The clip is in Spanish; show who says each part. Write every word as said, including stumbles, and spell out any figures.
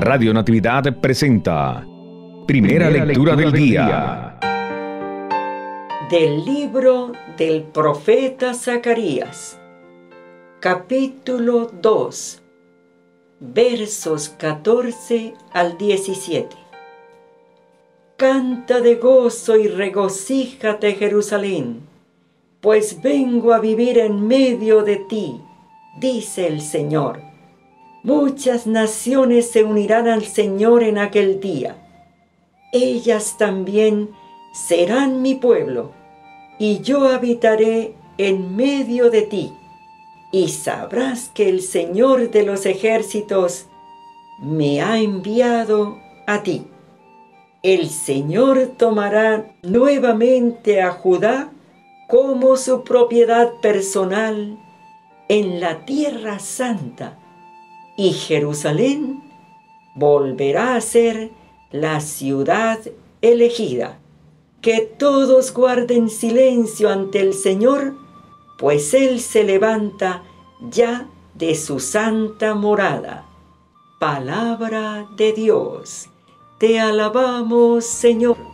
Speaker 1: Radio Natividad presenta Primera, Primera lectura, lectura del, del día.
Speaker 2: día. Del libro del profeta Zacarías, capítulo dos, versos catorce al diecisiete. Canta de gozo y regocíjate, Jerusalén, pues vengo a vivir en medio de ti, dice el Señor. Muchas naciones se unirán al Señor en aquel día. Ellas también serán mi pueblo, y yo habitaré en medio de ti. Y sabrás que el Señor de los ejércitos me ha enviado a ti. El Señor tomará nuevamente a Judá como su propiedad personal en la tierra santa, y Jerusalén volverá a ser la ciudad elegida. Que todos guarden silencio ante el Señor, pues Él se levanta ya de su santa morada. Palabra de Dios. Te alabamos, Señor.